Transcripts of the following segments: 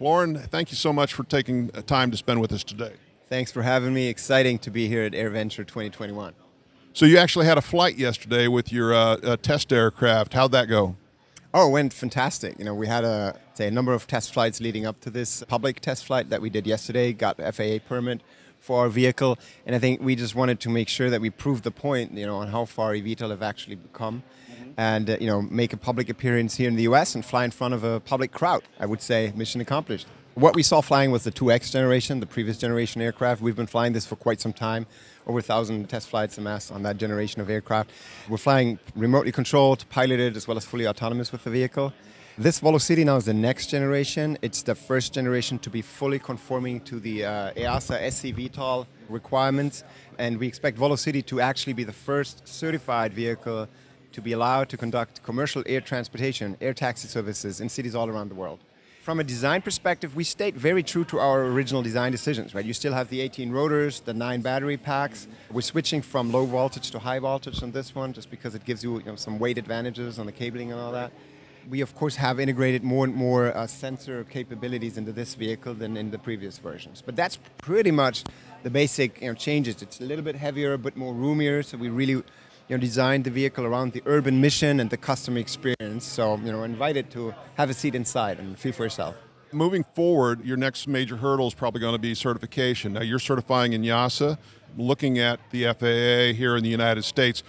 Florian, thank you so much for taking time to spend with us today. Thanks for having me. Exciting to be here at AirVenture 2021. So you actually had a flight yesterday with your test aircraft. How'd that go? Oh, it went fantastic. We had a number of test flights leading up to this public test flight that we did yesterday, got the FAA permit for our vehicle, and I think we just wanted to make sure that we proved the point, on how far eVTOL have actually become, and make a public appearance here in the US and fly in front of a public crowd. I would say mission accomplished. What we saw flying was the 2X generation, the previous generation aircraft. We've been flying this for quite some time, over 1,000 test flights amassed on that generation of aircraft. We're flying remotely controlled, piloted, as well as fully autonomous with the vehicle. This VoloCity now is the next generation. It's the first generation to be fully conforming to the EASA eVTOL requirements, and we expect VoloCity to actually be the first certified vehicle to be allowed to conduct commercial air transportation, air taxi services in cities all around the world. From a design perspective, we stayed very true to our original design decisions, right? You still have the 18 rotors, the 9 battery packs. We're switching from low voltage to high voltage on this one, just because it gives you, some weight advantages on the cabling and all that. We, of course, have integrated more and more sensor capabilities into this vehicle than in the previous versions. But that's pretty much the basic changes. It's a little bit heavier, a bit more roomier, so we really designed the vehicle around the urban mission and the customer experience. So, invited to have a seat inside and feel for yourself. Moving forward, your next major hurdle is probably going to be certification. Now, you're certifying in EASA, looking at the FAA here in the United States.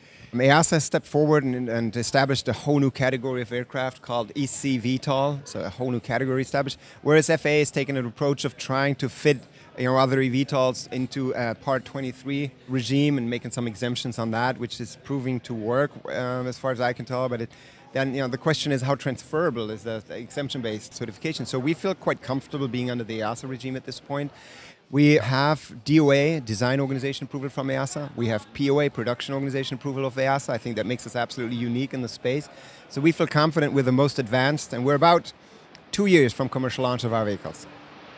EASA stepped forward and established a whole new category of aircraft called eVTOL, so a whole new category established, whereas FAA has taken an approach of trying to fit other eVTOLs into a Part 23 regime and making some exemptions on that, which is proving to work as far as I can tell. But then the question is, how transferable is the exemption-based certification? So we feel quite comfortable being under the EASA regime at this point. We have DOA, Design Organization Approval from EASA. We have POA, Production Organization Approval of EASA. I think that makes us absolutely unique in the space. So we feel confident we're the most advanced, and we're about 2 years from commercial launch of our vehicles.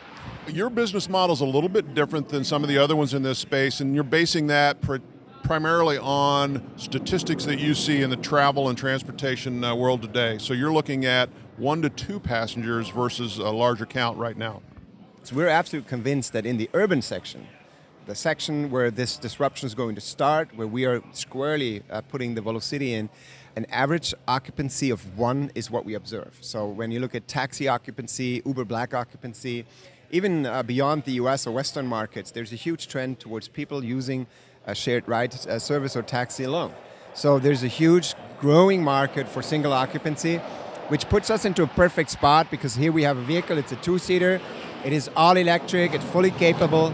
Your business model is a little bit different than some of the other ones in this space, and you're basing that primarily on statistics that you see in the travel and transportation world today. So you're looking at 1 to 2 passengers versus a larger count right now. So we're absolutely convinced that in the urban section, the section where this disruption is going to start, where we are squarely putting the VoloCity in, an average occupancy of 1 is what we observe. So when you look at taxi occupancy, Uber Black occupancy, even beyond the US or Western markets, there's a huge trend towards people using a shared ride service or taxi alone. So there's a huge growing market for single occupancy, which puts us into a perfect spot because here we have a vehicle, it's a 2-seater, it is all electric, it's fully capable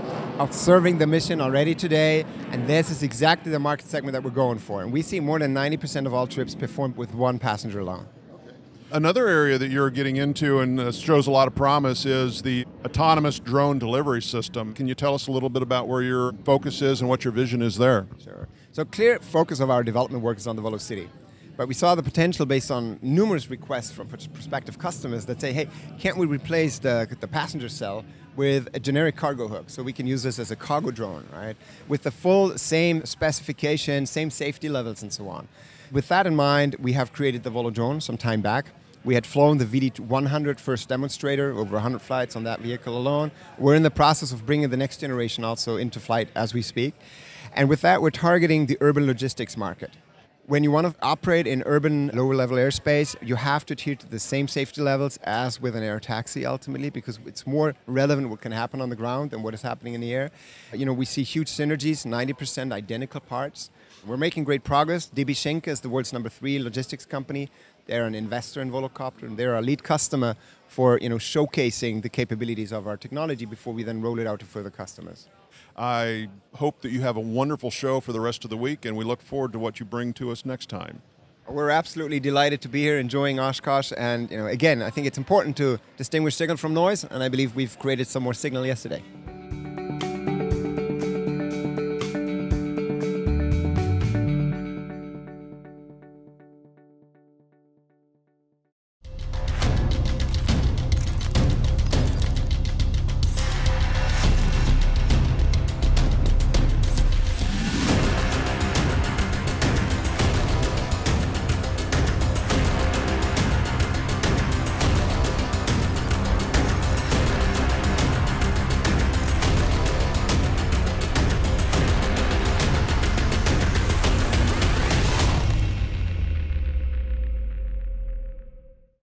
of serving the mission already today, and this is exactly the market segment that we're going for. And we see more than 90% of all trips performed with 1 passenger alone. Another area that you're getting into and shows a lot of promise is the autonomous drone delivery system. Can you tell us a little bit about where your focus is and what your vision is there? Sure. So clear focus of our development work is on the VoloCity. But we saw the potential based on numerous requests from prospective customers that say, hey, can't we replace the passenger cell with a generic cargo hook so we can use this as a cargo drone, right? With the full same specification, same safety levels and so on. With that in mind, we have created the VoloDrone some time back. We had flown the VD100 first demonstrator, over 100 flights on that vehicle alone. We're in the process of bringing the next generation also into flight as we speak. And with that, we're targeting the urban logistics market. When you want to operate in urban lower-level airspace, you have to adhere to the same safety levels as with an air taxi ultimately, because it's more relevant what can happen on the ground than what is happening in the air. We see huge synergies, 90% identical parts. We're making great progress. DB Schenker is the world's #3 logistics company. They're an investor in Volocopter, and they're our lead customer for showcasing the capabilities of our technology before we then roll it out to further customers. I hope that you have a wonderful show for the rest of the week, and we look forward to what you bring to us next time. We're absolutely delighted to be here, enjoying Oshkosh, and again, I think it's important to distinguish signal from noise, and I believe we've created some more signal yesterday.